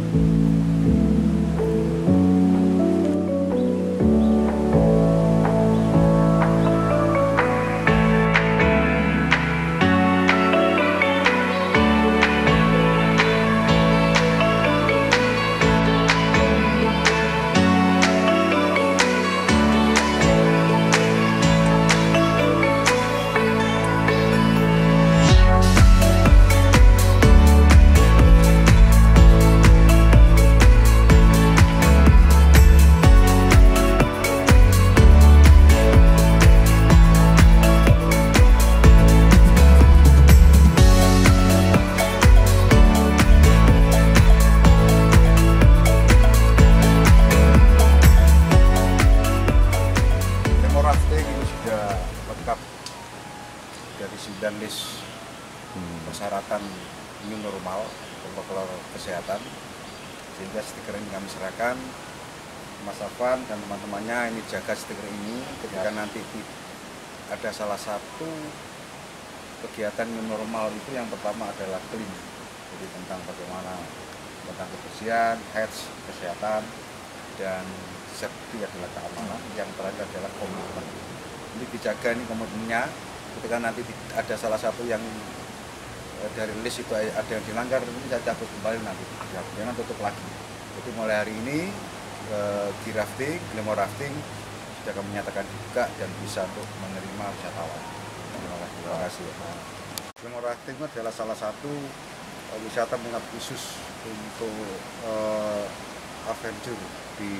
Dari 9 list persyaratan new normal protokol kesehatan, sehingga stiker ini kami serahkan Mas Afan dan teman-temannya. Ini jaga stiker ini ketika nanti ada salah satu kegiatan new normal itu. Yang pertama adalah clean, jadi tentang bagaimana tentang kebersihan, health, kesehatan, dan safety adalah keamanan. Yang terakhir adalah komitmen. Ini dijaga ini komitmennya. Ketika nanti ada salah satu yang dari list itu ada yang dilanggar, ini saya cabut kembali nanti, jangan tutup lagi. Jadi mulai hari ini Girafting, Glamour Rafting sudah kami menyatakan buka dan bisa untuk menerima wisatawan. Terima kasih. Glamour Rafting adalah salah satu wisata minat khusus untuk adventure di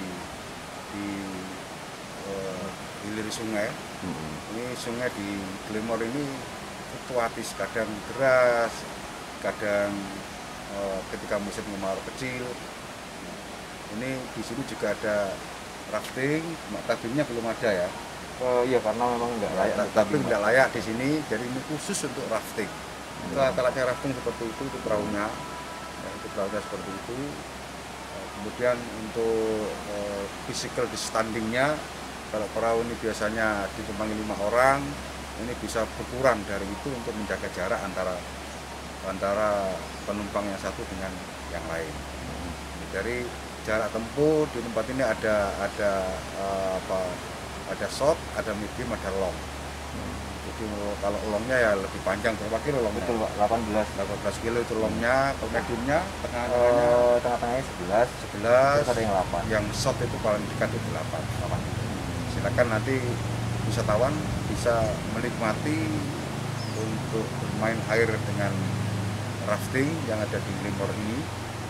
hilir sungai. Ini sungai di Glamour ini fluktuatis, kadang deras, kadang ketika musim kemarau kecil. Ini di sini juga ada rafting, tabingnya belum ada ya. Iya, karena memang nggak layak. Tabing nggak layak di sini, jadi ini khusus untuk rafting. Itu alatnya rafting seperti itu perahunya, itu perahunya seperti itu. Kemudian untuk physical distancingnya, kalau perahu ini biasanya ditumpangi 5 orang, ini bisa berkurang dari itu untuk menjaga jarak antara penumpang yang satu dengan yang lain. Dari jarak tempuh di tempat ini ada short, ada medium, ada long. Jadi kalau longnya ya lebih panjang, berapa kilo longnya? Betul Pak, 18 kilo itu longnya. Kalau mediumnya tengah-tengahnya 11, terus ada yang 8. Yang short itu paling dekat itu 8 kilo. Silakan nanti wisatawan bisa menikmati untuk bermain air dengan rafting yang ada di Glamour ini.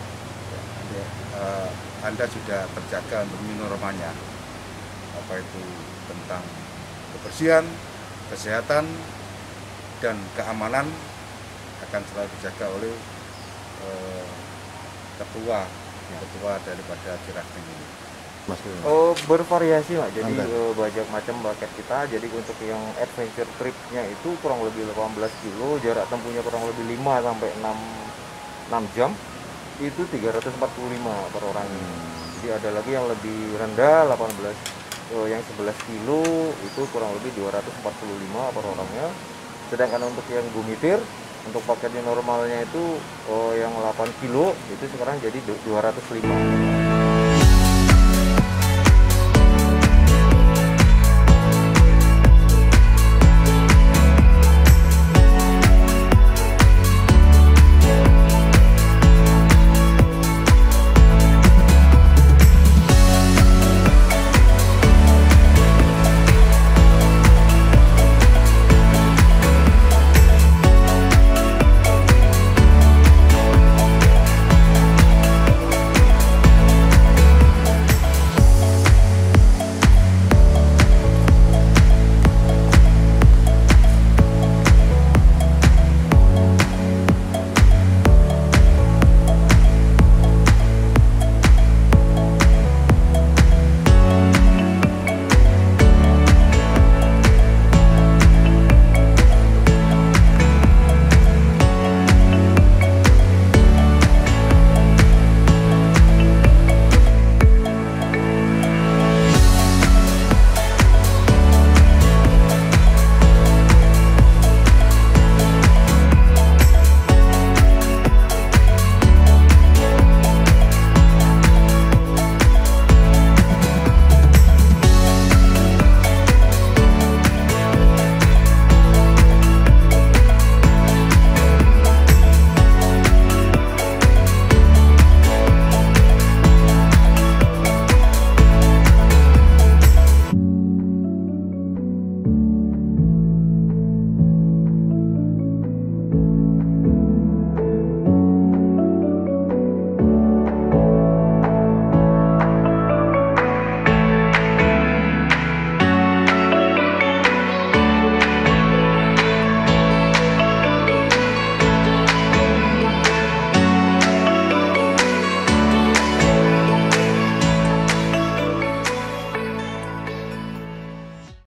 Anda sudah terjaga untuk new normalnya, apa itu tentang kebersihan, kesehatan, dan keamanan akan selalu dijaga oleh ketua daripada Girafting ini. Bervariasi Pak, jadi banyak macam paket kita. Jadi untuk yang adventure tripnya itu kurang lebih 18 kilo, jarak tempuhnya kurang lebih 5 sampai 6 jam, itu 345 per orang. Jadi ada lagi yang lebih rendah, 18, yang 11 kilo itu kurang lebih 245 per orangnya. Sedangkan untuk yang gumitir, untuk paketnya normalnya itu yang 8 kilo itu sekarang jadi 205.